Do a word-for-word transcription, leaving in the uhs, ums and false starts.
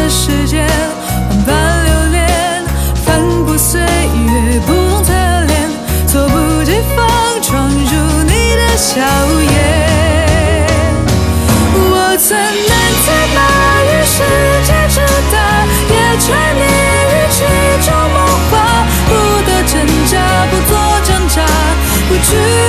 的时间，万般留恋，翻过岁月，不同侧脸，猝不及防闯入你的笑颜。我曾难猜那与世界之大，也沉溺于其中梦话，不得挣扎，不做挣扎，不去。